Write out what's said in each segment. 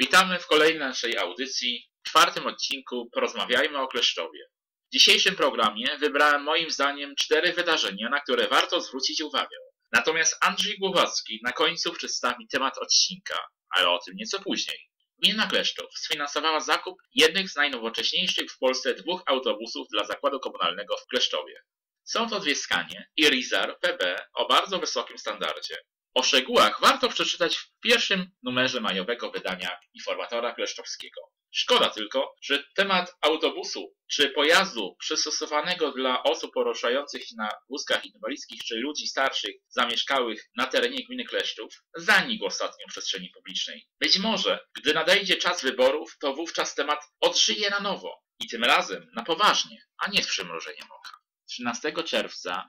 Witamy w kolejnej naszej audycji, w czwartym odcinku Porozmawiajmy o Kleszczowie. W dzisiejszym programie wybrałem moim zdaniem 4 wydarzenia, na które warto zwrócić uwagę. Natomiast Andrzej Głowacki na końcu przedstawi temat odcinka, ale o tym nieco później. Gmina Kleszczów sfinansowała zakup jednych z najnowocześniejszych w Polsce 2 autobusów dla zakładu komunalnego w Kleszczowie. Są to 2 Scanie i Rizar PB o bardzo wysokim standardzie. O szczegółach warto przeczytać w pierwszym numerze majowego wydania Informatora Kleszczowskiego. Szkoda tylko, że temat autobusu czy pojazdu przystosowanego dla osób poruszających się na wózkach inwalidzkich czy ludzi starszych zamieszkałych na terenie gminy Kleszczów zanikł ostatnio w przestrzeni publicznej. Być może, gdy nadejdzie czas wyborów, to wówczas temat odżyje na nowo i tym razem na poważnie, a nie z przymrużeniem oka. 13 czerwca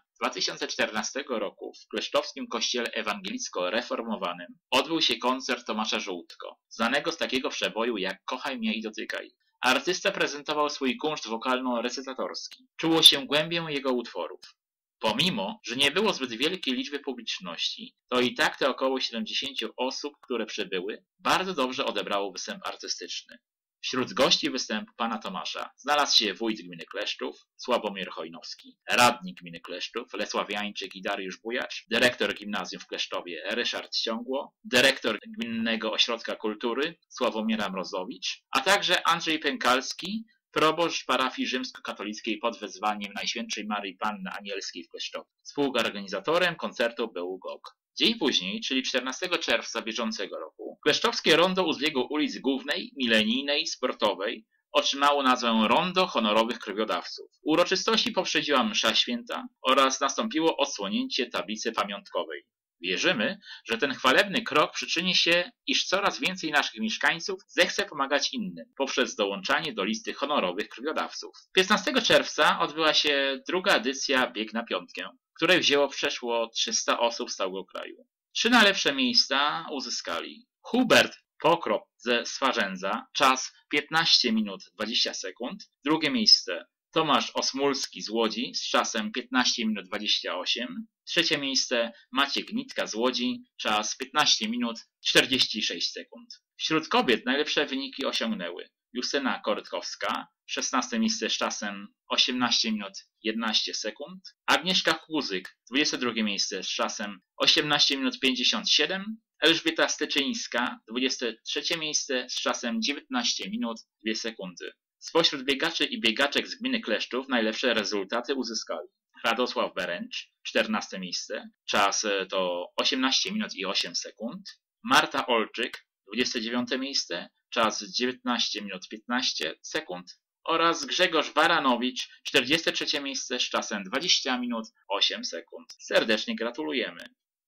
2014 roku w kleszczowskim kościele ewangelicko-reformowanym odbył się koncert Tomasza Żółtko, znanego z takiego przeboju jak Kochaj mnie i dotykaj. Artysta prezentował swój kunszt wokalno-recytatorski. Czuło się głębię jego utworów. Pomimo, że nie było zbyt wielkiej liczby publiczności, to i tak te około 70 osób, które przybyły, bardzo dobrze odebrało występ artystyczny. Wśród gości występu pana Tomasza znalazł się wójt gminy Kleszczów, Sławomir Chojnowski, radni gminy Kleszczów, Lesław Jańczyk i Dariusz Bujacz, dyrektor gimnazjum w Kleszczowie, Ryszard Ciągło, dyrektor Gminnego Ośrodka Kultury, Sławomira Mrozowicz, a także Andrzej Pękalski, proboszcz parafii rzymskokatolickiej pod wezwaniem Najświętszej Maryi Panny Anielskiej w Kleszczowie. Współorganizatorem koncertu był GOG. Dzień później, czyli 14 czerwca bieżącego roku, kleszczowskie rondo u zbiegu ulic Głównej, Milenijnej, Sportowej otrzymało nazwę Rondo Honorowych Krwiodawców. Uroczystości poprzedziła msza święta oraz nastąpiło odsłonięcie tablicy pamiątkowej. Wierzymy, że ten chwalebny krok przyczyni się, iż coraz więcej naszych mieszkańców zechce pomagać innym poprzez dołączanie do listy honorowych krwiodawców. 15 czerwca odbyła się druga edycja Bieg na Piątkę, w której wzięło przeszło 300 osób z całego kraju. 3 najlepsze miejsca uzyskali Hubert Pokrop ze Swarzędza, czas 15 minut 20 sekund. Drugie miejsce Tomasz Osmulski z Łodzi z czasem 15 minut 28. Trzecie miejsce Maciek Nitka z Łodzi, czas 15 minut 46 sekund. Wśród kobiet najlepsze wyniki osiągnęły Justyna Korytkowska, 16 miejsce z czasem 18 minut 11 sekund. Agnieszka Kuzyk, 22 miejsce z czasem 18 minut 57. Elżbieta Styczyńska, 23 miejsce z czasem 19 minut 2 sekundy. Spośród biegaczy i biegaczek z gminy Kleszczów najlepsze rezultaty uzyskali Radosław Beręcz, 14 miejsce, czas to 18 minut i 8 sekund. Marta Olczyk, 29 miejsce, czas 19 minut 15 sekund. Oraz Grzegorz Baranowicz, 43 miejsce z czasem 20 minut 8 sekund. Serdecznie gratulujemy.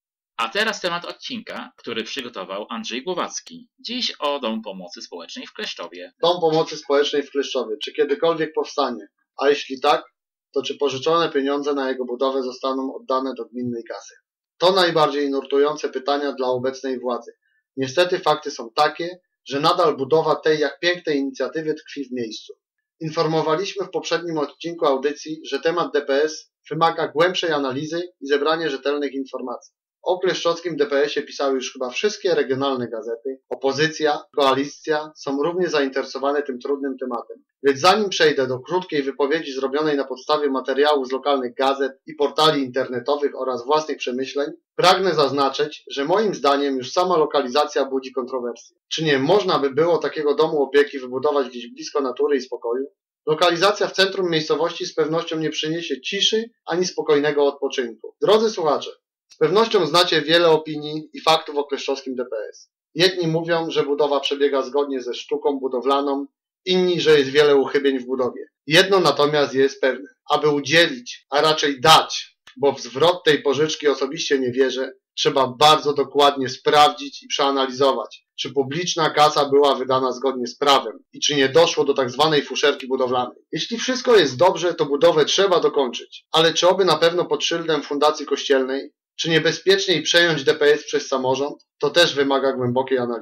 A teraz temat odcinka, który przygotował Andrzej Głowacki. Dziś o Domu Pomocy Społecznej w Kleszczowie. Dom Pomocy Społecznej w Kleszczowie. Czy kiedykolwiek powstanie? A jeśli tak, to czy pożyczone pieniądze na jego budowę zostaną oddane do gminnej kasy? To najbardziej nurtujące pytania dla obecnej władzy. Niestety fakty są takie, że nadal budowa tej jak pięknej inicjatywy tkwi w miejscu. Informowaliśmy w poprzednim odcinku audycji, że temat DPS wymaga głębszej analizy i zebrania rzetelnych informacji. O kleszczowskim DPS-ie pisały już chyba wszystkie regionalne gazety. Opozycja, koalicja są równie zainteresowane tym trudnym tematem. Więc zanim przejdę do krótkiej wypowiedzi zrobionej na podstawie materiału z lokalnych gazet i portali internetowych oraz własnych przemyśleń, pragnę zaznaczyć, że moim zdaniem już sama lokalizacja budzi kontrowersje. Czy nie można by było takiego domu opieki wybudować gdzieś blisko natury i spokoju? Lokalizacja w centrum miejscowości z pewnością nie przyniesie ciszy ani spokojnego odpoczynku. Drodzy słuchacze, z pewnością znacie wiele opinii i faktów o kleszczowskim DPS. Jedni mówią, że budowa przebiega zgodnie ze sztuką budowlaną, inni, że jest wiele uchybień w budowie. Jedno natomiast jest pewne. Aby udzielić, a raczej dać, bo w zwrot tej pożyczki osobiście nie wierzę, trzeba bardzo dokładnie sprawdzić i przeanalizować, czy publiczna kasa była wydana zgodnie z prawem i czy nie doszło do tak zwanej fuszerki budowlanej. Jeśli wszystko jest dobrze, to budowę trzeba dokończyć. Ale czy oby na pewno pod szyldem Fundacji Kościelnej? Czy niebezpieczniej przejąć DPS przez samorząd? To też wymaga głębokiej analizy.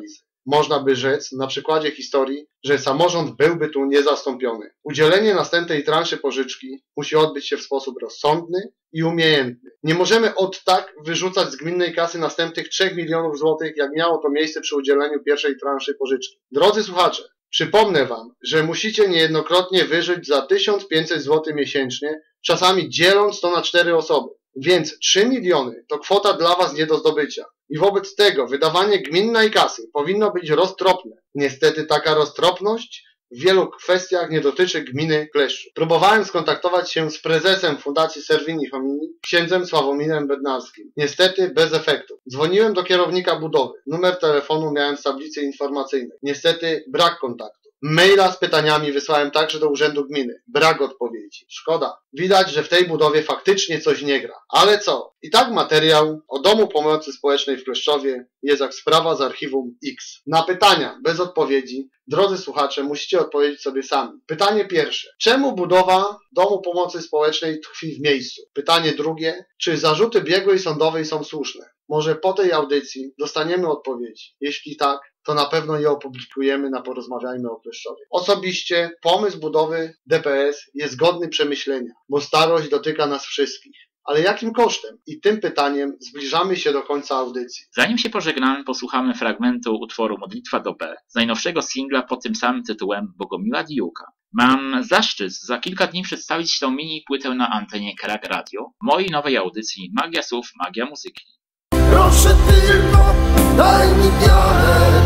Można by rzec na przykładzie historii, że samorząd byłby tu niezastąpiony. Udzielenie następnej transzy pożyczki musi odbyć się w sposób rozsądny i umiejętny. Nie możemy od tak wyrzucać z gminnej kasy następnych 3 milionów złotych, jak miało to miejsce przy udzieleniu pierwszej transzy pożyczki. Drodzy słuchacze, przypomnę Wam, że musicie niejednokrotnie wyżyć za 1500 zł miesięcznie, czasami dzieląc to na 4 osoby. Więc 3 miliony to kwota dla Was nie do zdobycia. I wobec tego wydawanie gminnej kasy powinno być roztropne. Niestety taka roztropność w wielu kwestiach nie dotyczy gminy Kleszczów. Próbowałem skontaktować się z prezesem Fundacji Servini Homini, księdzem Sławomirem Bednarskim. Niestety bez efektu. Dzwoniłem do kierownika budowy. Numer telefonu miałem w tablicy informacyjnej. Niestety brak kontaktu. Maila z pytaniami wysłałem także do urzędu gminy. Brak odpowiedzi. Szkoda. Widać, że w tej budowie faktycznie coś nie gra. Ale co? I tak materiał o Domu Pomocy Społecznej w Kleszczowie jest jak sprawa z archiwum X. Na pytania bez odpowiedzi, drodzy słuchacze, musicie odpowiedzieć sobie sami. Pytanie pierwsze. Czemu budowa Domu Pomocy Społecznej tkwi w miejscu? Pytanie drugie. Czy zarzuty biegłej sądowej są słuszne? Może po tej audycji dostaniemy odpowiedzi. Jeśli tak, to na pewno je opublikujemy na Porozmawiajmy o Kleszczowie. Osobiście pomysł budowy DPS jest godny przemyślenia, bo starość dotyka nas wszystkich. Ale jakim kosztem? I tym pytaniem zbliżamy się do końca audycji. Zanim się pożegnamy, posłuchamy fragmentu utworu Modlitwa do B z najnowszego singla pod tym samym tytułem Bogumiła Dijuka. Mam zaszczyt za kilka dni przedstawić tą mini płytę na antenie Krak Radio, mojej nowej audycji Magia Słów, Magia Muzyki. Proszę tylko, daj mi wiarę,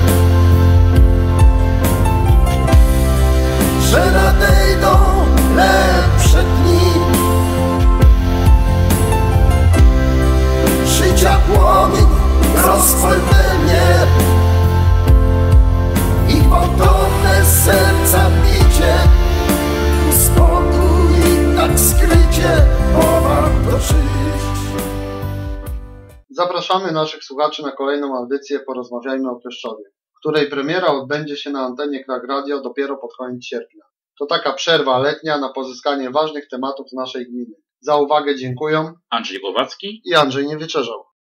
że nadejdą lepsze dni. Życia płomień rozpal we mnie i gwałtowne serca bicie. Uspokój tak skrycie, bo warto żyć. Zapraszamy naszych słuchaczy na kolejną audycję Porozmawiajmy o Kleszczowie, której premiera odbędzie się na antenie Krak Radio dopiero pod koniec sierpnia. To taka przerwa letnia na pozyskanie ważnych tematów z naszej gminy. Za uwagę dziękuję Andrzej Głowacki i Andrzej Niewieczerzał.